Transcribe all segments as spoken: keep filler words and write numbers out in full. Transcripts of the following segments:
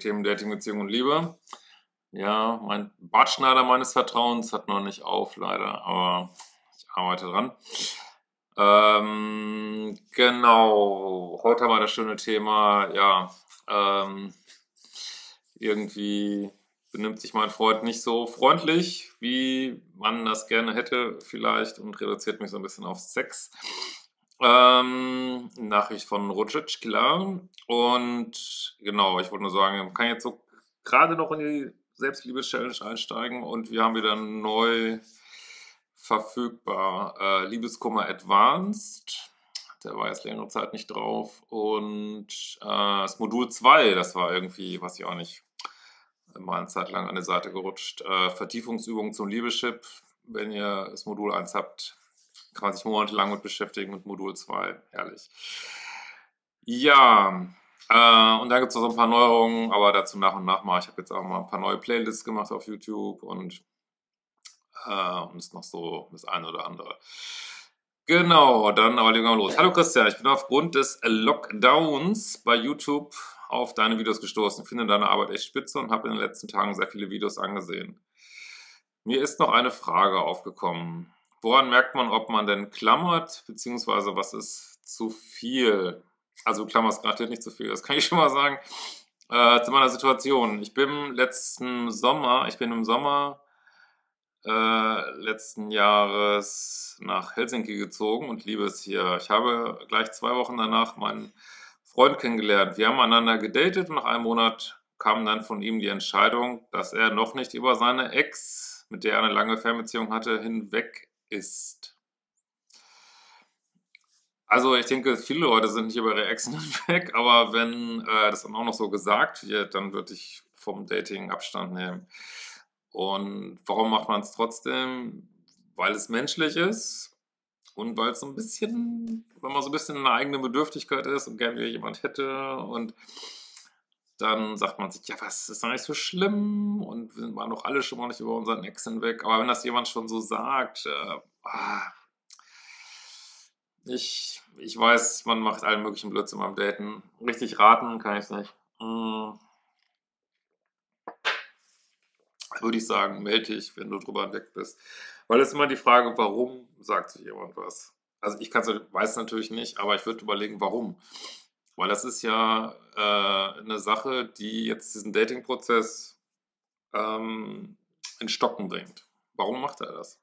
Themen Dating, Beziehung und Liebe. Ja, mein Bartschneider meines Vertrauens hat noch nicht auf, leider, aber ich arbeite dran. Ähm, genau, heute haben wir das schöne Thema, ja, ähm, irgendwie benimmt sich mein Freund nicht so freundlich, wie man das gerne hätte vielleicht und reduziert mich so ein bisschen auf Sex. Ähm, Nachricht von Rucic, klar. Und genau, ich wollte nur sagen, man kann jetzt so gerade noch in die Selbstliebe-Challenge einsteigen und wir haben wieder neu verfügbar äh, Liebeskummer Advanced. Der war jetzt längere Zeit nicht drauf. Und äh, das Modul zwei, das war irgendwie, weiß ich auch nicht, mal eine Zeit lang an der Seite gerutscht. Äh, Vertiefungsübungen zum Liebeschip. Wenn ihr das Modul eins habt, kann man sich monatelang mit beschäftigen mit Modul zwei. Herrlich. Ja, äh, und da gibt es noch so ein paar Neuerungen, aber dazu nach und nach mal. Ich habe jetzt auch mal ein paar neue Playlists gemacht auf YouTube und äh, und ist noch so das eine oder andere. Genau, dann aber legen wir mal los. Hallo Christian, ich bin aufgrund des Lockdowns bei YouTube auf deine Videos gestoßen, finde deine Arbeit echt spitze und habe in den letzten Tagen sehr viele Videos angesehen. Mir ist noch eine Frage aufgekommen. Woran merkt man, ob man denn klammert, beziehungsweise was ist zu viel? Also du klammerst garantiert nicht zu viel, das kann ich schon mal sagen. Äh, zu meiner Situation. Ich bin letzten Sommer, ich bin im Sommer äh, letzten Jahres nach Helsinki gezogen und liebe es hier. Ich habe gleich zwei Wochen danach meinen Freund kennengelernt. Wir haben einander gedatet und nach einem Monat kam dann von ihm die Entscheidung, dass er noch nicht über seine Ex, mit der er eine lange Fernbeziehung hatte, hinweg ist. Also ich denke, viele Leute sind nicht über ihre Exen hinweg, aber wenn äh, das dann auch noch so gesagt wird, dann würde ich vom Dating Abstand nehmen. Und warum macht man es trotzdem? Weil es menschlich ist und weil es so ein bisschen, wenn man so ein bisschen in einer eigenen Bedürftigkeit ist und gerne wieder jemand hätte und dann sagt man sich, ja, was ist doch nicht so schlimm und wir waren doch alle schon mal nicht über unseren Ex hinweg. Aber wenn das jemand schon so sagt, äh, ah, ich, ich weiß, man macht allen möglichen Blödsinn beim Daten. Richtig raten kann ich es nicht. Hm, würde ich sagen, melde dich, wenn du drüber hinweg bist. Weil es ist immer die Frage, warum sagt sich jemand was? Also ich kann's, weiß es natürlich nicht, aber ich würde überlegen, warum. Weil das ist ja äh, eine Sache, die jetzt diesen Dating-Prozess ähm, in Stocken bringt. Warum macht er das?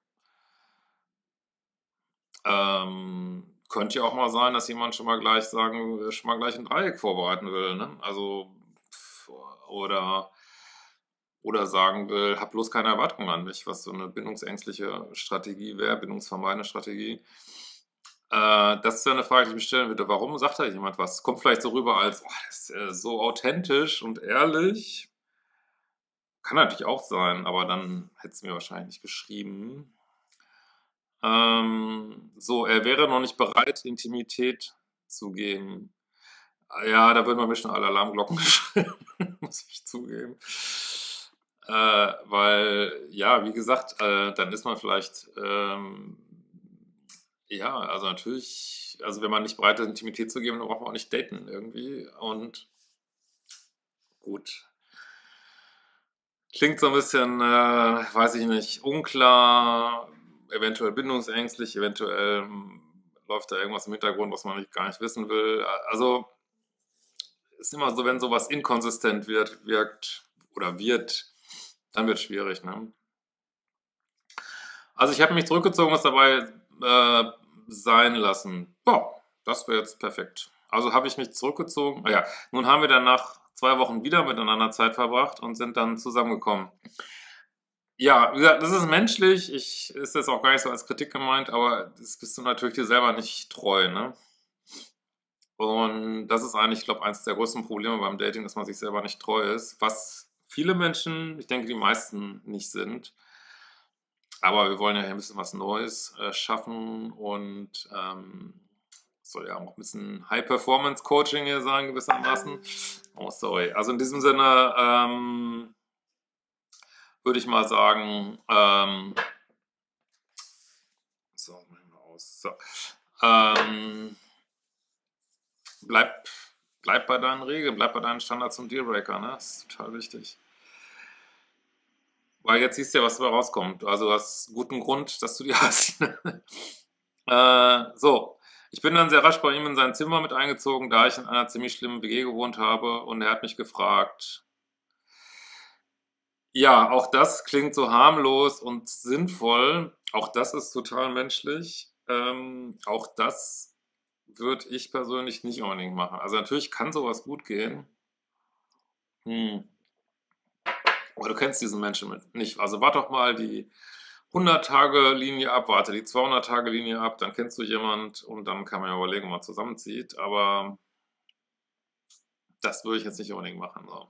Ähm, könnte ja auch mal sein, dass jemand schon mal gleich sagen, schon mal gleich ein Dreieck vorbereiten will, ne? Also pf, oder oder sagen will, hab bloß keine Erwartungen an mich, was so eine bindungsängstliche Strategie wäre, bindungsvermeidende Strategie. Äh, das ist ja eine Frage, die ich mir stellen würde. Warum sagt da jemand was? Kommt vielleicht so rüber als, oh, das ist äh, so authentisch und ehrlich. Kann natürlich auch sein, aber dann hätte es mir wahrscheinlich nicht geschrieben. Ähm, so, er wäre noch nicht bereit, Intimität zu geben. Ja, da würden bei mir schon alle Alarmglocken geschrillen, muss ich zugeben. Äh, weil, ja, wie gesagt, äh, dann ist man vielleicht, ähm, ja, also natürlich, also wenn man nicht bereit ist, Intimität zu geben, dann braucht man auch nicht daten irgendwie. Und gut, klingt so ein bisschen, äh, weiß ich nicht, unklar, eventuell bindungsängstlich, eventuell ähm, läuft da irgendwas im Hintergrund, was man nicht, gar nicht wissen will. Also ist immer so, wenn sowas inkonsistent wird, wirkt oder wird, dann wird es schwierig. Ne? Also ich habe mich zurückgezogen, was dabei äh, sein lassen. Boah, das wäre jetzt perfekt. Also habe ich mich zurückgezogen. Ah ja, nun haben wir dann nach zwei Wochen wieder miteinander Zeit verbracht und sind dann zusammengekommen. Ja, wie gesagt, das ist menschlich. Ich ist jetzt auch gar nicht so als Kritik gemeint, aber das bist du natürlich dir selber nicht treu, ne? Und das ist eigentlich, ich glaube, eines der größten Probleme beim Dating, dass man sich selber nicht treu ist, was viele Menschen, ich denke, die meisten nicht sind. Aber wir wollen ja hier ein bisschen was Neues äh, schaffen und ähm, soll ja auch ein bisschen High-Performance-Coaching hier sein, gewissermaßen. Oh, sorry. Also in diesem Sinne ähm, würde ich mal sagen, ähm, so, machen wir aus. So. Ähm, bleib, bleib bei deinen Regeln, bleib bei deinen Standards und Dealbreaker, ne? Das ist total wichtig. Weil jetzt siehst du ja, was dabei rauskommt. Also du hast guten Grund, dass du die hast. äh, so, ich bin dann sehr rasch bei ihm in sein Zimmer mit eingezogen, da ich in einer ziemlich schlimmen W G gewohnt habe und er hat mich gefragt, ja, auch das klingt so harmlos und sinnvoll. Auch das ist total menschlich. Ähm, auch das würde ich persönlich nicht unbedingt machen. Also natürlich kann sowas gut gehen. Hm. Aber du kennst diesen Menschen mit nicht. Also warte doch mal die hundert-Tage-Linie ab, warte die zweihundert-Tage-Linie ab, dann kennst du jemand und dann kann man ja überlegen, ob man zusammenzieht. Aber das würde ich jetzt nicht unbedingt machen. So.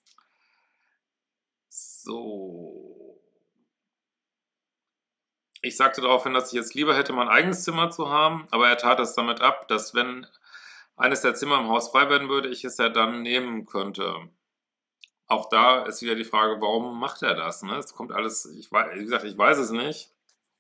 So. Ich sagte daraufhin, dass ich jetzt lieber hätte, mein eigenes Zimmer zu haben, aber er tat es damit ab, dass wenn eines der Zimmer im Haus frei werden würde, ich es ja dann nehmen könnte. Auch da ist wieder die Frage, warum macht er das? Ne? Es kommt alles, ich weiß, wie gesagt, ich weiß es nicht,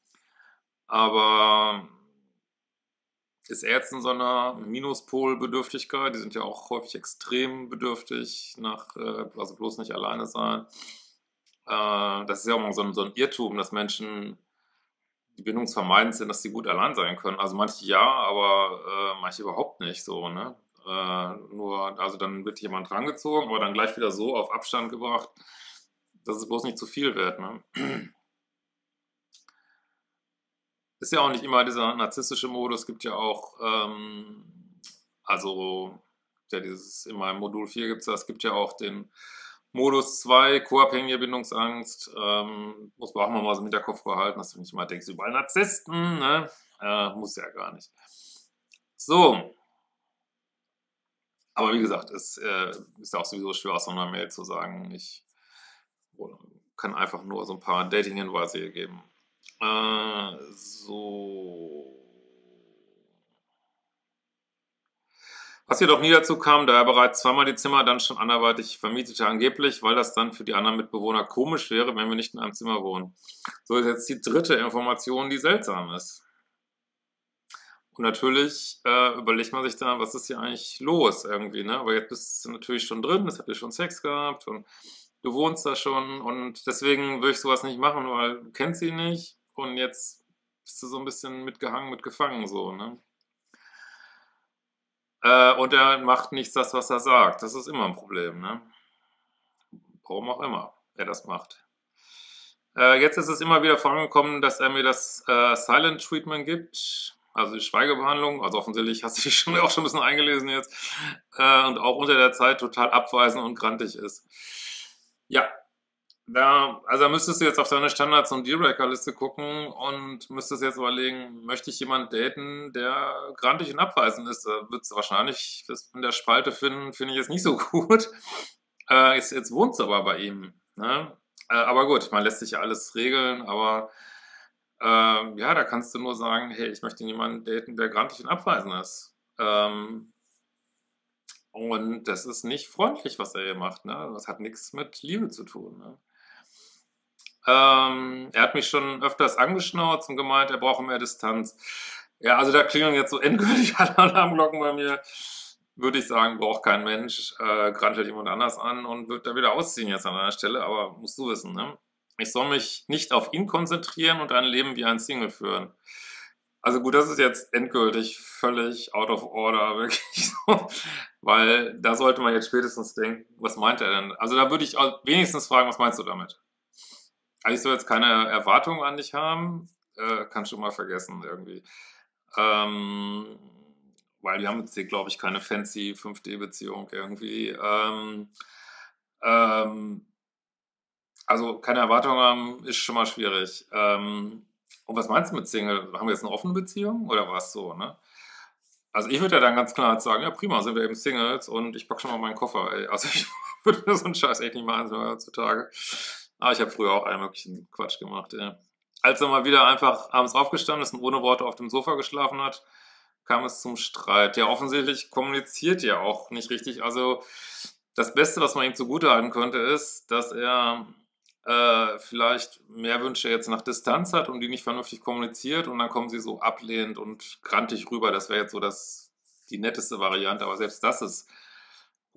aber ist er jetzt in so einer Minuspol-Bedürftigkeit? Die sind ja auch häufig extrem bedürftig nach, äh, also bloß nicht alleine sein. Äh, das ist ja auch mal so ein, so ein Irrtum, dass Menschen die bindungsvermeidend sind, dass sie gut allein sein können. Also manche ja, aber äh, manche überhaupt nicht so, ne? Äh, nur, also dann wird jemand rangezogen, aber dann gleich wieder so auf Abstand gebracht, dass es bloß nicht zu viel wird, ne? Ist ja auch nicht immer dieser narzisstische Modus, gibt ja auch, ähm, also, ja, dieses, in meinem Modul vier gibt es das, gibt ja auch den Modus zwei, co-abhängige Bindungsangst, ähm, muss man auch mal so im Hinterkopf behalten, dass du nicht immer denkst, überall Narzissten, ne? Äh, muss ja gar nicht. So. Aber wie gesagt, es äh, ist ja auch sowieso schwer aus so einer Mail zu sagen, ich kann einfach nur so ein paar Dating-Hinweise hier geben. Äh, so. Was jedoch nie dazu kam, da er bereits zweimal die Zimmer dann schon anderweitig vermietete, angeblich, weil das dann für die anderen Mitbewohner komisch wäre, wenn wir nicht in einem Zimmer wohnen. So ist jetzt die dritte Information, die seltsam ist. Und natürlich äh, überlegt man sich dann, was ist hier eigentlich los irgendwie, ne? Aber jetzt bist du natürlich schon drin, jetzt habt ihr schon Sex gehabt und du wohnst da schon und deswegen würde ich sowas nicht machen, weil du kennst sie nicht und jetzt bist du so ein bisschen mitgehangen, mitgefangen, so, ne? Äh, und er macht nichts das, was er sagt. Das ist immer ein Problem, ne? Warum auch immer er das macht. Äh, jetzt ist es immer wieder vorangekommen, dass er mir das äh, Silent Treatment gibt, also die Schweigebehandlung. Also offensichtlich hast du dich schon, auch schon ein bisschen eingelesen jetzt. Äh, und auch unter der Zeit total abweisend und grantig ist. Ja, da, also da müsstest du jetzt auf deine Standards- und Dealbreaker-Liste gucken und müsstest jetzt überlegen, möchte ich jemanden daten, der grantig und abweisend ist? Da würdest du wahrscheinlich das in der Spalte finden, finde ich jetzt nicht so gut. Äh, jetzt, jetzt wohnst du aber bei ihm. Ne? Äh, aber gut, man lässt sich ja alles regeln, aber äh, ja, da kannst du nur sagen, hey, ich möchte jemanden daten, der grantig und abweisend ist. Ähm, und das ist nicht freundlich, was er hier macht. Ne? Das hat nichts mit Liebe zu tun. Ne? Ähm, er hat mich schon öfters angeschnauzt und gemeint, er brauche mehr Distanz. Ja, also da klingeln jetzt so endgültig alle Alarmglocken bei mir. Würde ich sagen, braucht kein Mensch, äh, grantelt jemand anders an und wird da wieder ausziehen jetzt an einer Stelle, aber musst du wissen, ne? Ich soll mich nicht auf ihn konzentrieren und ein Leben wie ein Single führen. Also gut, das ist jetzt endgültig völlig out of order, wirklich so, weil da sollte man jetzt spätestens denken, was meint er denn? Also da würde ich auch wenigstens fragen, was meinst du damit? Also ich soll jetzt keine Erwartungen an dich haben, äh, kannst du mal vergessen irgendwie. Ähm, weil wir haben jetzt hier, glaube ich, keine fancy fünf D-Beziehung irgendwie. Ähm, ähm, also keine Erwartungen haben, ist schon mal schwierig. Ähm, und was meinst du mit Single? Haben wir jetzt eine offene Beziehung oder was so, ne? Also ich würde ja dann ganz klar sagen, ja prima, sind wir eben Singles und ich packe schon mal meinen Koffer, ey. Also ich würde mir so einen Scheiß echt nicht machen heutzutage. Aber ich habe früher auch allen möglichen Quatsch gemacht, ja. Als er mal wieder einfach abends aufgestanden ist und ohne Worte auf dem Sofa geschlafen hat, kam es zum Streit. Ja, offensichtlich kommuniziert er auch nicht richtig. Also das Beste, was man ihm zugutehalten könnte, ist, dass er äh, vielleicht mehr Wünsche jetzt nach Distanz hat und die nicht vernünftig kommuniziert und dann kommen sie so ablehnend und grantig rüber. Das wäre jetzt so das, die netteste Variante, aber selbst das ist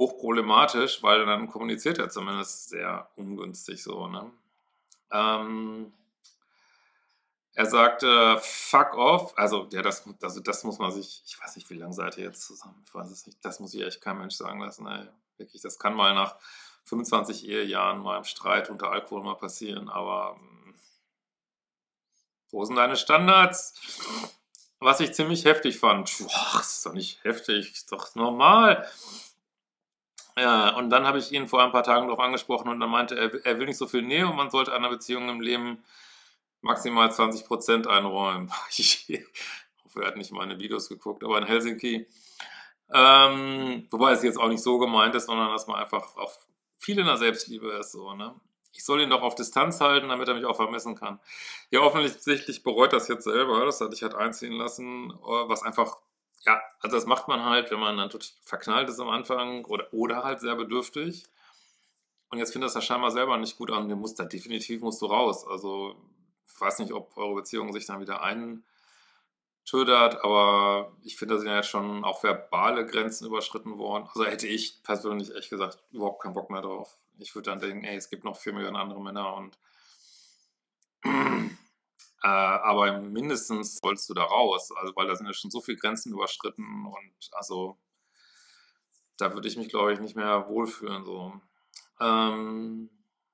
hochproblematisch, weil dann kommuniziert er zumindest sehr ungünstig so, ne? Ähm, er sagte: „Fuck off." Also, ja, das also, das muss man sich ich weiß nicht, wie lange seid ihr jetzt zusammen? Ich weiß es nicht. Das muss sich echt kein Mensch sagen lassen, ey. Wirklich, das kann mal nach fünfundzwanzig Ehejahren mal im Streit unter Alkohol mal passieren, aber, hm, wo sind deine Standards? Was ich ziemlich heftig fand. Boah, das ist doch nicht heftig, ist doch normal. Ja, und dann habe ich ihn vor ein paar Tagen darauf angesprochen und dann meinte er, er will nicht so viel Nähe und man sollte einer Beziehung im Leben maximal zwanzig Prozent einräumen. Ich hoffe, er hat nicht meine Videos geguckt, aber in Helsinki. Ähm, wobei es jetzt auch nicht so gemeint ist, sondern dass man einfach auch viel in der Selbstliebe ist, so, ne? Ich soll ihn doch auf Distanz halten, damit er mich auch vermissen kann. Ja, offensichtlich bereut das jetzt selber, das hatte ich halt einziehen lassen, äh, was einfach, ja, also das macht man halt, wenn man dann total verknallt ist am Anfang oder, oder halt sehr bedürftig. Und jetzt findet das ja scheinbar selber nicht gut an. Du musst da definitiv musst du raus. Also, ich weiß nicht, ob eure Beziehung sich dann wieder eintödert, aber ich finde, da sind ja jetzt schon auch verbale Grenzen überschritten worden. Also hätte ich persönlich echt gesagt, überhaupt keinen Bock mehr drauf. Ich würde dann denken, ey, es gibt noch vier Millionen andere Männer und äh, aber mindestens sollst du da raus. Also, weil da sind ja schon so viele Grenzen überschritten und also da würde ich mich, glaube ich, nicht mehr wohlfühlen. So. Ähm,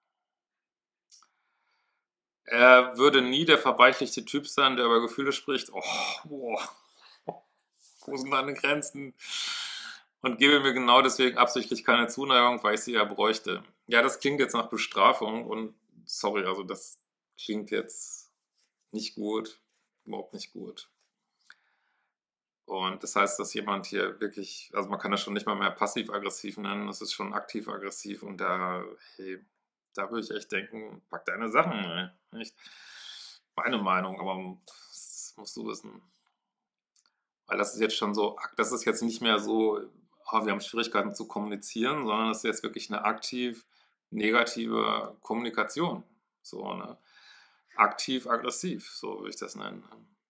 er würde nie der verweichlichte Typ sein, der über Gefühle spricht. Oh, boah, wo sind deine Grenzen? Und gebe mir genau deswegen absichtlich keine Zuneigung, weil ich sie ja bräuchte. Ja, das klingt jetzt nach Bestrafung und sorry, also das klingt jetzt nicht gut, überhaupt nicht gut. Und das heißt, dass jemand hier wirklich, also man kann das schon nicht mal mehr passiv-aggressiv nennen, das ist schon aktiv-aggressiv und da, hey, da würde ich echt denken, pack deine Sachen, ey. Echt. Meine Meinung, aber das musst du wissen. Weil das ist jetzt schon so, das ist jetzt nicht mehr so, oh, wir haben Schwierigkeiten zu kommunizieren, sondern das ist jetzt wirklich eine aktiv negative Kommunikation. So, ne? Aktiv-aggressiv, so würde ich das nennen.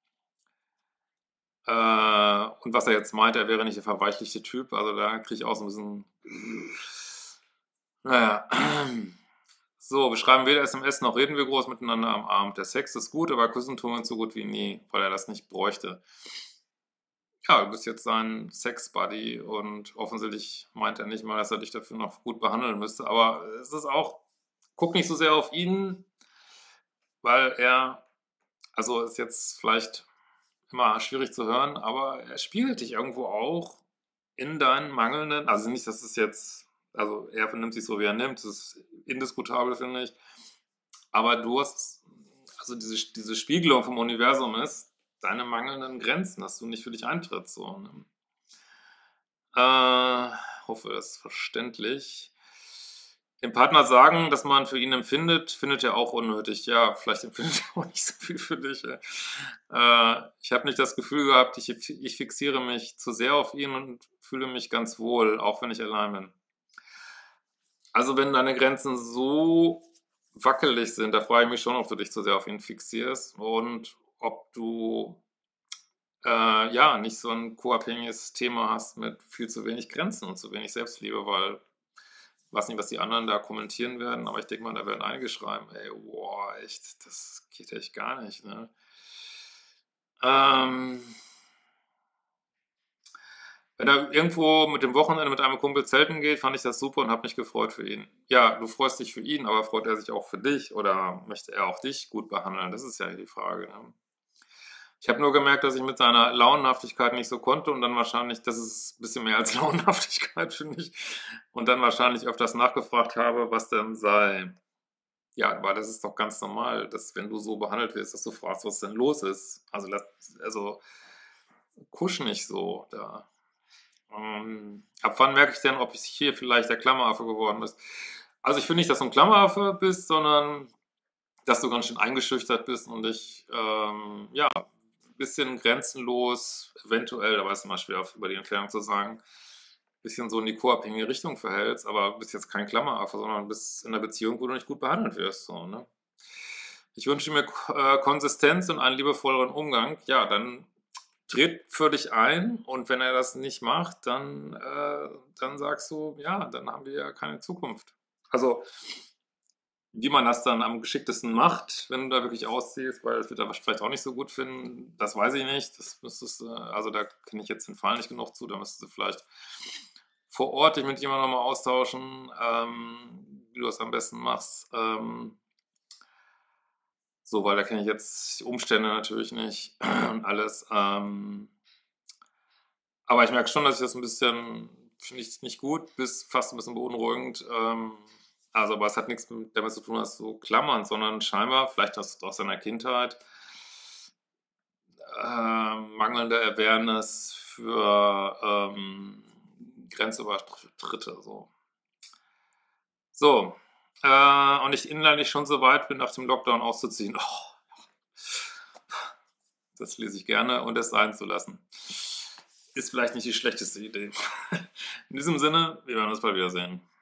Äh, und was er jetzt meint, er wäre nicht der verweichlichte Typ, also da kriege ich auch so ein bisschen. Naja. So, wir schreiben weder S M S noch reden wir groß miteinander am Abend. Der Sex ist gut, aber küssen tun wir uns so gut wie nie, weil er das nicht bräuchte. Ja, du bist jetzt sein Sex-Buddy und offensichtlich meint er nicht mal, dass er dich dafür noch gut behandeln müsste. Aber es ist auch, guck nicht so sehr auf ihn, weil er, also ist jetzt vielleicht immer schwierig zu hören, aber er spiegelt dich irgendwo auch in deinen mangelnden, also nicht, dass es jetzt, also er nimmt sich so, wie er nimmt, das ist indiskutabel, finde ich, aber du hast, also diese, diese Spiegelung vom Universum ist deine mangelnden Grenzen, dass du nicht für dich eintrittst, so, ne? Äh, hoffe, das ist verständlich. Dem Partner sagen, dass man für ihn empfindet, findet er auch unnötig. Ja, vielleicht empfindet er auch nicht so viel für dich. Äh, ich habe nicht das Gefühl gehabt, ich, ich fixiere mich zu sehr auf ihn und fühle mich ganz wohl, auch wenn ich allein bin. Also wenn deine Grenzen so wackelig sind, da frage ich mich schon, ob du dich zu sehr auf ihn fixierst und ob du äh, ja nicht so ein co-abhängiges Thema hast mit viel zu wenig Grenzen und zu wenig Selbstliebe, weil ich weiß nicht, was die anderen da kommentieren werden, aber ich denke mal, da werden einige schreiben, ey, boah, echt, das geht echt gar nicht, ne? Ähm, wenn er irgendwo mit dem Wochenende mit einem Kumpel zelten geht, fand ich das super und habe mich gefreut für ihn. Ja, du freust dich für ihn, aber freut er sich auch für dich oder möchte er auch dich gut behandeln? Das ist ja die Frage, ne? Ich habe nur gemerkt, dass ich mit seiner Launenhaftigkeit nicht so konnte und dann wahrscheinlich, das ist ein bisschen mehr als Launenhaftigkeit, finde ich, und dann wahrscheinlich öfters nachgefragt habe, was denn sei. Ja, aber das ist doch ganz normal, dass wenn du so behandelt wirst, dass du fragst, was denn los ist. Also, lass, also kusch nicht so da. Ähm, ab wann merke ich denn, ob ich hier vielleicht der Klammeraffe geworden bist? Also ich finde nicht, dass du ein Klammeraffe bist, sondern dass du ganz schön eingeschüchtert bist und dich, ähm, ja, ein bisschen grenzenlos, eventuell, aber es ist immer schwer über die Entfernung zu sagen, ein bisschen so in die co-abhängige Richtung verhältst, aber du bist jetzt kein Klammeraffe, sondern bist in einer Beziehung, wo du nicht gut behandelt wirst. So, ne? Ich wünsche mir äh, Konsistenz und einen liebevolleren Umgang. Ja, dann tritt für dich ein und wenn er das nicht macht, dann, äh, dann sagst du, ja, dann haben wir ja keine Zukunft. Also, wie man das dann am geschicktesten macht, wenn du da wirklich ausziehst, weil das wird er vielleicht auch nicht so gut finden, das weiß ich nicht. Das müsstest du, also da kenne ich jetzt den Fall nicht genug zu, da müsstest du vielleicht vor Ort dich mit jemandem nochmal austauschen, ähm, wie du das am besten machst. Ähm, so, weil da kenne ich jetzt die Umstände natürlich nicht und alles. Ähm, aber ich merke schon, dass ich das ein bisschen, finde ich nicht gut, bis fast ein bisschen beunruhigend. Ähm, also, aber es hat nichts mit damit zu tun, dass du klammern, sondern scheinbar, vielleicht aus, aus seiner Kindheit, ähm, mangelnde Awareness für ähm, Grenzübertritte. So, so äh, und ich innerlich schon so weit bin, nach dem Lockdown auszuziehen. Oh, das lese ich gerne und es sein zu lassen. Ist vielleicht nicht die schlechteste Idee. In diesem Sinne, wir werden uns bald wiedersehen.